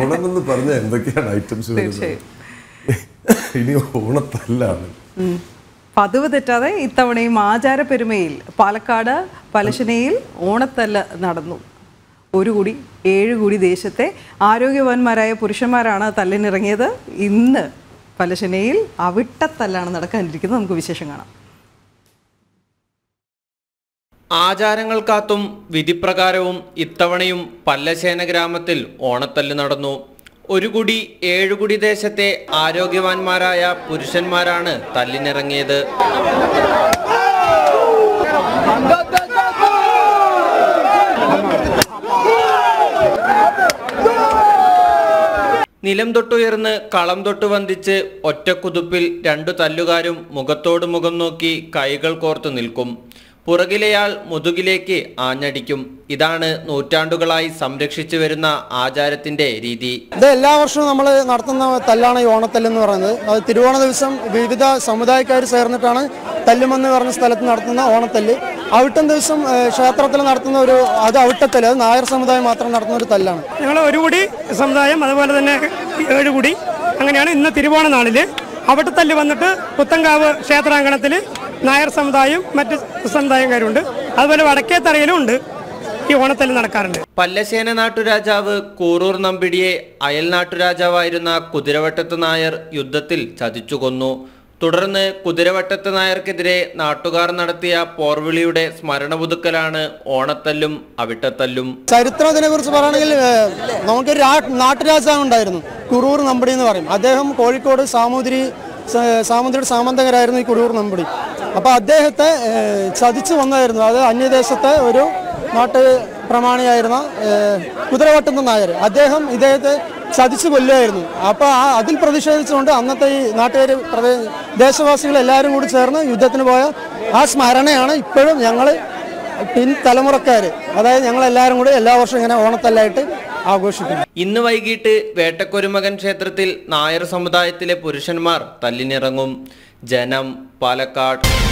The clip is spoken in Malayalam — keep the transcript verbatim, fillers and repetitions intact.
ഓണമെന്ന് പറഞ്ഞ എന്തൊക്കെയാണ് ഐറ്റംസ് വരുന്നത്? ഇനി ഓണത്തല്ലാണ്. പതിവ് തെറ്റാതെ ഇത്തവണയും ആചാരപ്പെരുമയിൽ പാലക്കാട് പലശനയിൽ ഓണത്തല്ല് നടന്നു. ഒരു കൂടി ഏഴ് കൂടി ദേശത്തെ ആരോഗ്യവാന്മാരായ പുരുഷന്മാരാണ് തല്ലിനിറങ്ങിയത്. ഇന്ന് പലശനയിൽ അവിട്ടത്തല്ലാണ് നടക്കാനിരിക്കുന്നത്. നമുക്ക് വിശേഷം കാണാം. ആചാരങ്ങൾ കാത്തും വിധിപ്രകാരവും ഇത്തവണയും പല്ലശേന ഗ്രാമത്തിൽ ഓണത്തല്ല് നടന്നു. ഒരു കുടി ഏഴുകുടി ദേശത്തെ ആരോഗ്യവാന്മാരായ പുരുഷന്മാരാണ് തല്ലിനിറങ്ങിയത്. നിലം തൊട്ടുയർന്ന് കളം തൊട്ട് വന്ദിച്ച് ഒറ്റക്കുതുപ്പിൽ രണ്ടു തല്ലുകാരും മുഖത്തോട് മുഖം നോക്കി കൈകൾ കോർത്തു നിൽക്കും. പുറകിലെയാൾ മുതുകിലേക്ക് ആഞ്ഞടിക്കും. ഇതാണ് നൂറ്റാണ്ടുകളായി സംരക്ഷിച്ചു വരുന്ന ആചാരത്തിന്റെ രീതി. ഇത് എല്ലാ വർഷവും നമ്മൾ നടത്തുന്ന തല്ലാണ് ഈ ഓണത്തല്ല് എന്ന് പറയുന്നത്. അത് തിരുവോണ ദിവസം വിവിധ സമുദായക്കാർ ചേർന്നിട്ടാണ് തല്ലുമെന്ന് പറഞ്ഞ സ്ഥലത്ത് നടത്തുന്ന ഓണത്തല്ല്. അവിട്ടം ദിവസം ക്ഷേത്രത്തിൽ നടത്തുന്ന ഒരു അത് അവിട്ടത്തല്ല്, അത് നായർ സമുദായം മാത്രം നടത്തുന്ന ഒരു തല്ലാണ്. ഞങ്ങൾ ഒരു കൂടി സമുദായം, അതുപോലെ തന്നെ ഏഴ് കൂടി, അങ്ങനെയാണ് ഇന്ന് തിരുവോണ നാളിൽ അവിട്ടത്തല്ല് വന്നിട്ട് പുത്തങ്കാവ് ക്ഷേത്രാങ്കണത്തിൽ നായർ സമുദായം മറ്റ് സമുദായക്കാരുണ്ട്. അതുപോലെ വടക്കേത്തറയിലും ഉണ്ട് ഈ ഓണത്തല്ല് നടക്കാറുണ്ട്. പല്ലശേന നാട്ടുരാജാവ് കൂറൂർ നമ്പിടിയെ അയൽ നാട്ടുരാജാവായിരുന്ന കുതിരവട്ടത്ത് നായർ യുദ്ധത്തിൽ ചതിച്ചു കൊന്നു. തുടർന്ന് കുതിരവട്ടത്ത് നായർക്കെതിരെ നാട്ടുകാർ നടത്തിയ പോർവിളിയുടെ സ്മരണ പുതുക്കലാണ് ഓണത്തല്ലും അവിട്ടത്തല്ലും. ചരിത്രത്തിനെ കുറിച്ച് പറയുകയാണെങ്കിൽ നമുക്കൊരു നാട്ടുരാജാവ് ഉണ്ടായിരുന്നു, കുറൂർ നമ്പടി എന്ന് പറയും. അദ്ദേഹം കോഴിക്കോട് സാമൂതിരി സാമൂതിരിയുടെ സാമന്തകരായിരുന്നു ഈ കുറൂർ നമ്പടി. അപ്പോൾ അദ്ദേഹത്തെ ചതിച്ചു വന്നായിരുന്നു. അത് അന്യദേശത്തെ ഒരു നാട്ട് പ്രമാണിയായിരുന്ന കുതിരവട്ടത്ത് നായർ, അദ്ദേഹം ഇദ്ദേഹത്തെ ചതിച്ചു കൊല്ലുമായിരുന്നു. അപ്പോൾ ആ അതിൽ പ്രതിഷേധിച്ചുകൊണ്ട് അന്നത്തെ ഈ നാട്ടുകാർ ദേശവാസികൾ എല്ലാവരും കൂടി ചേർന്ന് യുദ്ധത്തിന് പോയ ആ സ്മരണയാണ് ഇപ്പോഴും ഞങ്ങൾ പിൻ തലമുറക്കാർ, അതായത് ഞങ്ങളെല്ലാവരും കൂടി എല്ലാ വർഷവും ഇങ്ങനെ ഓണത്തല്ലായിട്ട് ആഘോഷിക്കുന്നു. ഇന്ന് വൈകിട്ട് വേട്ടക്കൊരുമകൻ ക്ഷേത്രത്തിൽ നായർ സമുദായത്തിലെ പുരുഷന്മാർ തല്ലിനിറങ്ങും. ജനം, പാലക്കാട്.